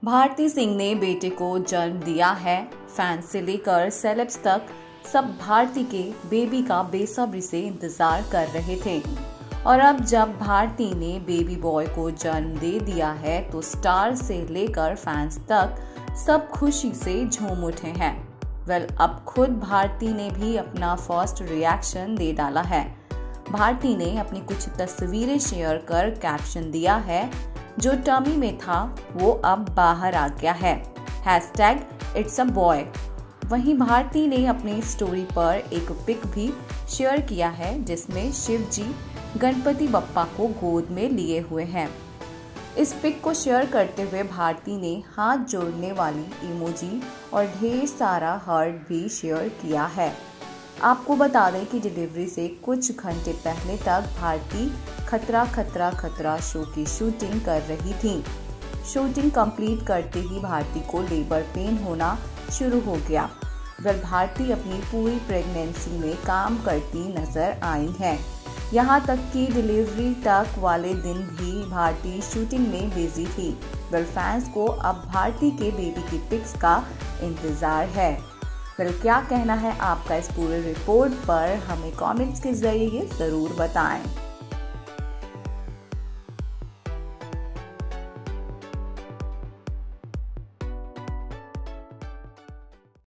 भारती सिंह ने बेटे को जन्म दिया है। फैंस से लेकर सेलेब्स तक सब भारती के बेबी का बेसब्री से इंतजार कर रहे थे और अब जब भारती ने बेबी बॉय को जन्म दे दिया है तो स्टार से लेकर फैंस तक सब खुशी से झूम उठे हैं। अब खुद भारती ने भी अपना फर्स्ट रिएक्शन दे डाला है। भारती ने अपनी कुछ तस्वीरें शेयर कर कैप्शन दिया है, जो टमी में था वो अब बाहर आ गया है। #It'sABoy। वहीं भारती ने अपनी स्टोरी पर एक पिक भी शेयर किया है जिसमें शिव जी गणपति बप्पा को गोद में लिए हुए हैं। इस पिक को शेयर करते हुए भारती ने हाथ जोड़ने वाली इमोजी और ढेर सारा हार्ट भी शेयर किया है। आपको बता दें कि डिलीवरी से कुछ घंटे पहले तक भारती खतरा खतरा खतरा शो की शूटिंग कर रही थी। शूटिंग कंप्लीट करते ही भारती को लेबर पेन होना शुरू हो गया। भारती अपनी पूरी प्रेगनेंसी में काम करती नजर आई है। यहाँ तक कि डिलीवरी तक वाले दिन भी भारती शूटिंग में बिजी थी। फैंस को अब भारती के बेबी की पिक्स का इंतजार है। क्या कहना है आपका इस पूरे रिपोर्ट पर, हमें कमेंट्स के जरिए जरूर बताएं।